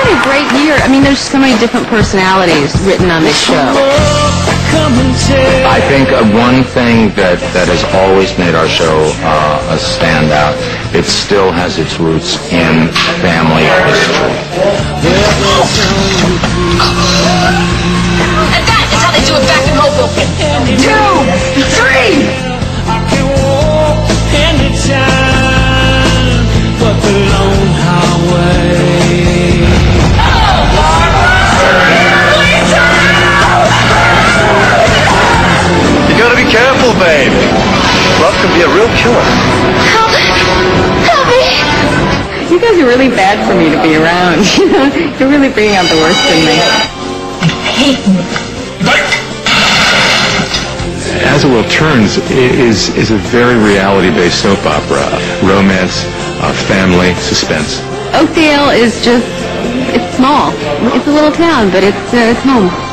had a great year. I mean, there's so many different personalities written on this show. I think one thing that has always made our show a standout, it still has its roots in family history. And that is how they do it back in Hoboken. 2, 3! I can walk anytime, but the lone highway. You gotta be careful, babe. Love can be a real killer. Help me! You guys are really bad for me to be around. You're really bringing out the worst in me. As It Will Turns is a very reality-based soap opera. Romance, family, suspense. Oakdale is just, it's small. It's a little town, but it's home.